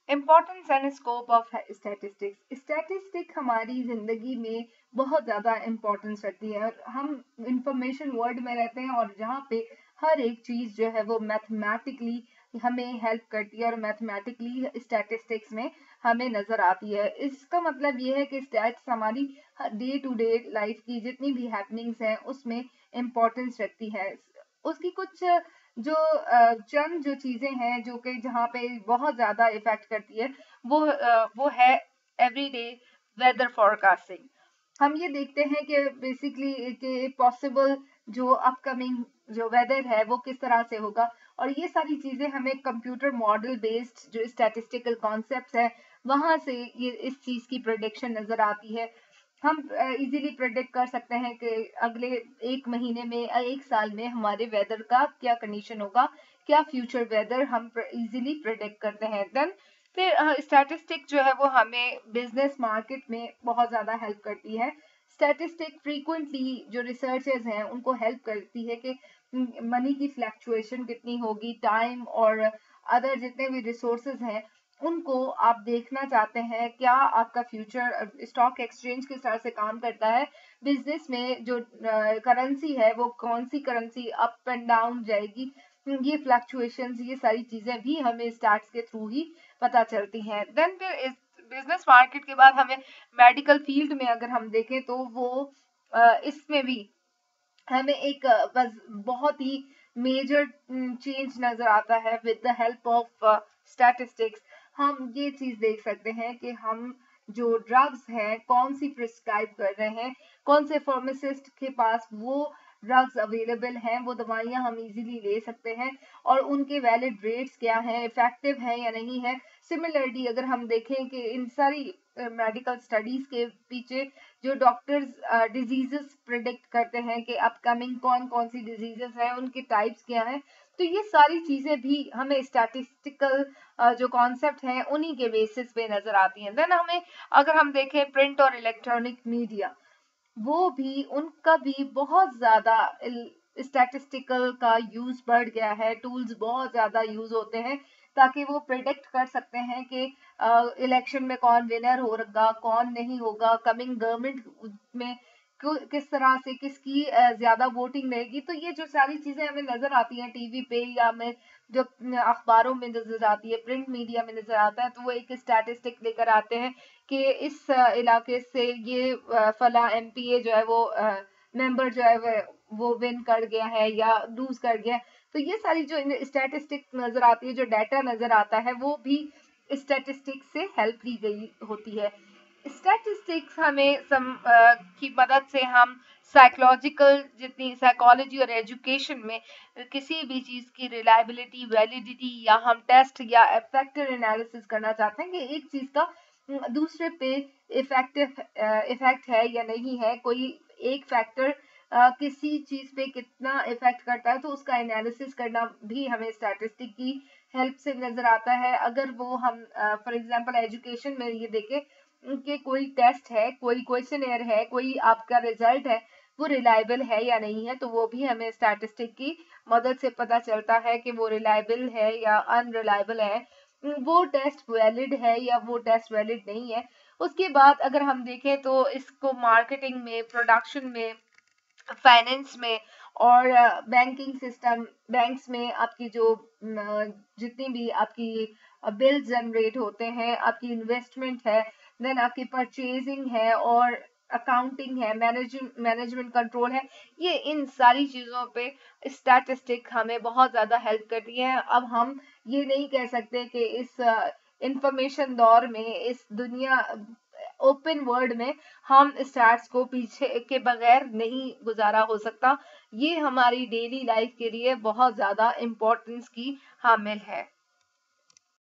Importance and scope of statistics. Statistic हमारी जिंदगी में बहुत ज़्यादा इम्पोर्टेंस रखती है, और हम इंफॉर्मेशन वर्ल्ड में रहते हैं और जहाँ पे हर एक चीज़ जो है वो मैथमेटिकली हमें हेल्प करती है, और मैथमेटिकली स्टैटिस्टिक्स में हमें नज़र आती है। इसका मतलब ये है कि स्टैट्स हमारी डे टू डे लाइफ की जितनी भी हैपनिंग्स हैं उसमें इम्पोर्टेंस रखती है। उसकी कुछ जो चंद जो चीजें हैं जो कि जहाँ पे बहुत ज्यादा इफेक्ट करती है, वो है एवरीडे वेदर फोरकास्टिंग। हम ये देखते हैं कि बेसिकली कि पॉसिबल जो अपकमिंग जो वेदर है वो किस तरह से होगा, और ये सारी चीजें हमें कंप्यूटर मॉडल बेस्ड जो स्टैटिस्टिकल कॉन्सेप्ट्स है वहां से ये इस चीज की प्रोडिक्शन नजर आती है। हम इजीली प्रेडिक्ट कर सकते हैं कि अगले एक महीने में या एक साल में हमारे वेदर का क्या कंडीशन होगा, क्या फ्यूचर वेदर हम इजीली प्रेडिक्ट करते हैं। देन फिर स्टैटिस्टिक जो है वो हमें बिजनेस मार्केट में बहुत ज़्यादा हेल्प करती है। स्टैटिस्टिक फ्रीक्वेंटली जो रिसर्चर्स हैं उनको हेल्प करती है कि मनी की फ्लैक्चुएशन कितनी होगी, टाइम और अदर जितने भी रिसोर्सेज हैं उनको आप देखना चाहते हैं, क्या आपका फ्यूचर स्टॉक एक्सचेंज किस तरह से काम करता है, बिजनेस में जो करेंसी है वो कौन सी करेंसी अप एंड डाउन जाएगी, ये फ्लक्चुएशंस, ये सारी चीजें भी हमें स्टैट्स के थ्रू ही पता चलती हैं। देन फिर इस बिजनेस मार्केट के बाद हमें मेडिकल फील्ड में अगर हम देखें तो वो इसमें भी हमें एक बस बहुत ही मेजर चेंज नजर आता है with the help of statistics. हम ये चीज देख सकते हैं कि हम जो ड्रग्स हैं कौन सी प्रिस्क्राइब कर रहे हैं, कौन से फार्मासिस्ट के पास वो ड्रग्स अवेलेबल हैं, वो दवाइयां हम इजीली ले सकते हैं, और उनके वैलिड रेट्स क्या हैं, इफेक्टिव है या नहीं है। सिमिलरली अगर हम देखें कि इन सारी मेडिकल स्टडीज के पीछे जो डॉक्टर्स डिजीजेस प्रिडिक्ट करते हैं कि अपकमिंग कौन कौन सी डिजीजेस हैं, उनके टाइप्स क्या हैं, तो ये सारी चीजें भी हमें स्टैटिस्टिकल जो कॉन्सेप्ट हैं उन्हीं के बेसिस पे नजर आती हैं। देन हमें अगर हम देखें प्रिंट और इलेक्ट्रॉनिक मीडिया, वो भी उनका भी बहुत ज्यादा स्टैटिस्टिकल का यूज बढ़ गया है, टूल्स बहुत ज्यादा यूज होते हैं ताकि वो प्रिडिक्ट कर सकते हैं कि इलेक्शन में कौन विनर होगा कौन नहीं होगा, कमिंग गवर्नमेंट में किस तरह से किसकी ज्यादा वोटिंग रहेगी। तो ये जो सारी चीजें हमें नजर आती हैं टीवी पे या हमें जो अखबारों में नजर आती है, प्रिंट मीडिया में नजर आता है, तो वो एक स्टैटिस्टिक लेकर आते हैं कि इस इलाके से ये फला एमपीए जो है वो मेंबर जो है वो विन कर गया है या लूज कर गया है। तो ये सारी जो स्टैटिस्टिक नजर आती है, जो डाटा नजर आता है, वो भी स्टैटिस्टिक्स से हेल्प ली गई होती है। स्टैटिस्टिक्स हमें की मदद से हम साइकोलॉजिकल जितनी साइकोलॉजी और एजुकेशन में किसी भी चीज की रिलायबिलिटी, वैलिडिटी, या हम टेस्ट या फैक्टर एनालिसिस करना चाहते हैं कि एक चीज का दूसरे पे इफेक्ट है या नहीं है, कोई एक फैक्टर किसी चीज पे कितना इफेक्ट करता है, तो उसका एनालिसिस करना भी हमें स्टैटिस्टिक की हेल्प से नजर आता है। अगर वो हम फॉर एग्जांपल एजुकेशन में ये देखें कि कोई टेस्ट है, कोई क्वेश्चनर है, कोई आपका रिजल्ट है, वो रिलायबल है या नहीं है, तो वो भी हमें स्टैटिस्टिक की मदद से पता चलता है कि वो रिलायबल है या अनरिलायबल है, वो टेस्ट वैलिड है या वो टेस्ट वैलिड नहीं है। उसके बाद अगर हम देखें तो इसको मार्केटिंग में, प्रोडक्शन में, फाइनेंस में और बैंकिंग सिस्टम, बैंक्स में आपकी जो जितनी भी आपकी बिल जनरेट होते हैं, आपकी इन्वेस्टमेंट है, देन आपकी परचेजिंग है और अकाउंटिंग है, मैनेजमेंट कंट्रोल है, ये इन सारी चीजों पे स्टैटिस्टिक हमें बहुत ज्यादा हेल्प करती है। अब हम ये नहीं कह सकते कि इस इंफॉर्मेशन दौर में, इस दुनिया ओपन वर्ल्ड में हम स्टार्स को पीछे के बगैर नहीं गुजारा हो सकता। ये हमारी डेली लाइफ के लिए बहुत ज्यादा इम्पोर्टेंस की हामिल है।